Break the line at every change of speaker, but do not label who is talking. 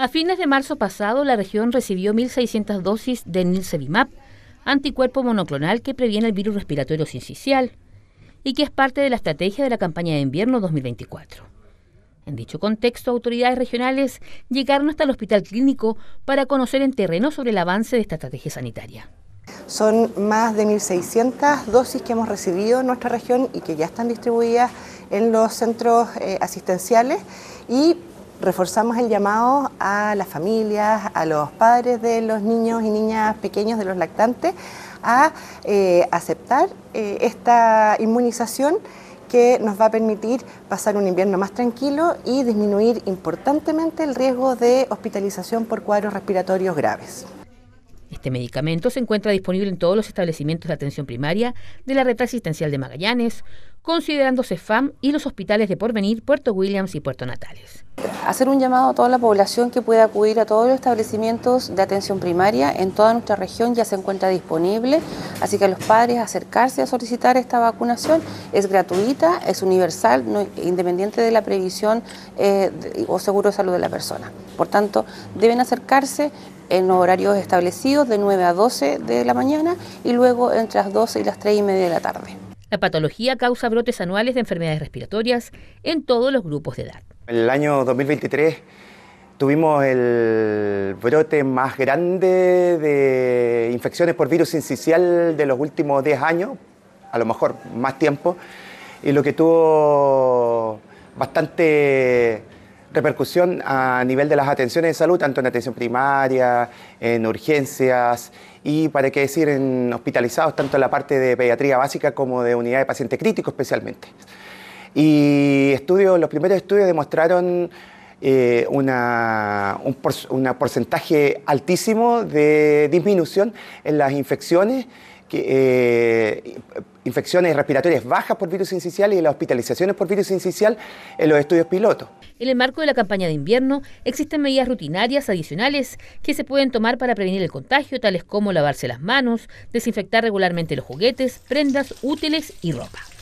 A fines de marzo pasado, la región recibió 1.600 dosis de Nirsevimab, anticuerpo monoclonal que previene el virus respiratorio sincicial y que es parte de la estrategia de la campaña de invierno 2024. En dicho contexto, autoridades regionales llegaron hasta el hospital clínico para conocer en terreno sobre el avance de esta estrategia sanitaria.
Son más de 1.600 dosis que hemos recibido en nuestra región y que ya están distribuidas en los centros asistenciales, y reforzamos el llamado a las familias, a los padres de los niños y niñas pequeños, de los lactantes, a aceptar esta inmunización que nos va a permitir pasar un invierno más tranquilo y disminuir importantemente el riesgo de hospitalización por cuadros respiratorios graves.
Este medicamento se encuentra disponible en todos los establecimientos de atención primaria de la red asistencial de Magallanes, considerando CEFAM y los hospitales de Porvenir, Puerto Williams y Puerto Natales.
Hacer un llamado a toda la población que pueda acudir a todos los establecimientos de atención primaria en toda nuestra región, ya se encuentra disponible, así que a los padres acercarse a solicitar esta vacunación. Es gratuita, es universal, independiente de la previsión o seguro de salud de la persona. Por tanto, deben acercarse en horarios establecidos de 9 a 12 de la mañana y luego entre las 12 y las 3:30 de la tarde.
La patología causa brotes anuales de enfermedades respiratorias en todos los grupos de edad.
En el año 2023 tuvimos el brote más grande de infecciones por virus sincicial de los últimos 10 años, a lo mejor más tiempo, y lo que tuvo bastante repercusión a nivel de las atenciones de salud, tanto en atención primaria, en urgencias y, para qué decir, en hospitalizados, tanto en la parte de pediatría básica como de unidad de paciente crítico especialmente. Y los primeros estudios demostraron un porcentaje altísimo de disminución en las infecciones, infecciones respiratorias bajas por virus sincicial y las hospitalizaciones por virus sincicial en los estudios pilotos.
En el marco de la campaña de invierno existen medidas rutinarias adicionales que se pueden tomar para prevenir el contagio, tales como lavarse las manos, desinfectar regularmente los juguetes, prendas útiles y ropa.